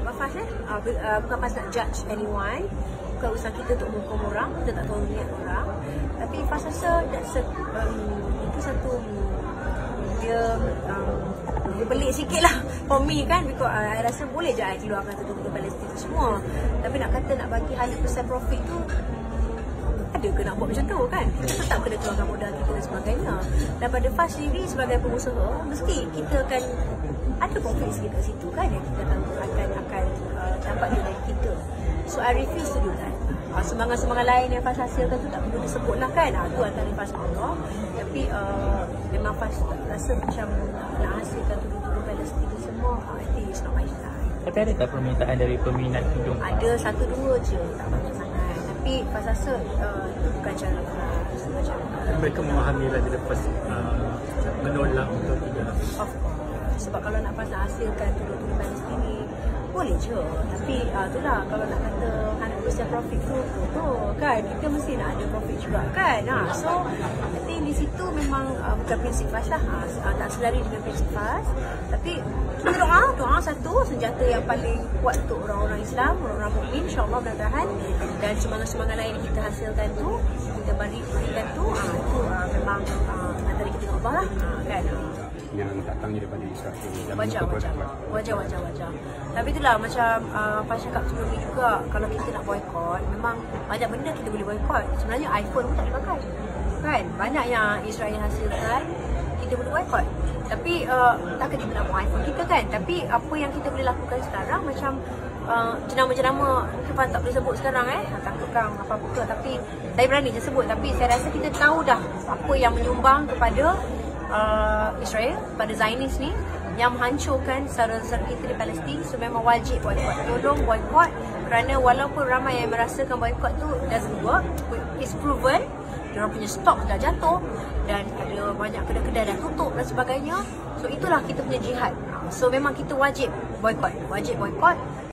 apa Fas bukan Fas nak judge anyone, bukan urusan kita untuk menghukum orang, kita tak tahu niat orang. Tapi Fas rasa itu satu dia pelik sikit lah for me kan, because I rasa boleh je I keluarkan tutup Palestin tu semua, tapi nak kata nak bagi 100% profit tu ada ke nak buat macam tu kan? Kita tetap kena keluarkan modal kita dan sebagainya. Dan pada Fas sendiri sebagai pengusaha, mesti kita akan ada profit sikit kat situ kan, yang kita tahu akan dapat dari kita. So I refuse to do that. Sumbangan-sumbangan lain yang Fas hasilkan tu tak perlu disebut lah kan, tu antara Fas Allah. Tapi memang Fas rasa macam nak hasilkan tudung-tudung Palestin tu semua, I think it's not my style. Tapi adakah permintaan dari peminat tudung? Ada 1-2 je, tak banyak sangat. Tapi Fas rasa itu bukan cara Fas. Mereka memahami lah dia lepas menolak untuk tidak. Of course. Sebab kalau nak Fas nak hasilkan tudung-tudung Palestin ni, boleh je. Tapi itulah, kalau nak kata 100% profit tu kan, kita mesti nak ada profit juga kan. So I think di situ memang bukan prinsip Fas lah, tak selari dengan prinsip Fas. Tapi kita doa satu senjata yang paling kuat untuk orang-orang Islam, orang-orang mukmin, insyaAllah mudah-mudahan. Dan semangat-semangat lain yang kita hasilkan tu, kita berikan tu, itu memang antara kita dengan Allah lah kan. Yang datangnya daripada Israel Wajar. Tapi itulah macam Fas cakap sebelum ni juga, kalau kita nak boycott, memang banyak benda kita boleh boycott. Sebenarnya iPhone pun tak boleh pakai kan, banyak yang Israel hasilkan kita boleh boycott. Tapi takkan kita nak buat iPhone kita kan. Tapi apa yang kita boleh lakukan sekarang, macam jenama-jenama mungkin Fas tak boleh sebut sekarang takutkan apa-apa ke, tapi saya berani je sebut. Tapi saya rasa kita tahu dah apa yang menyumbang kepada Israel, pada Zionis ni, yang menghancurkan saudara-saudara kita di Palestin. So memang wajib boycott, tolong boycott, kerana walaupun ramai yang merasakan boycott tu doesn't work, it's proven diorang punya stok dah jatuh dan ada banyak kedai-kedai dah tutup dan sebagainya. So itulah kita punya jihad. So memang kita wajib boycott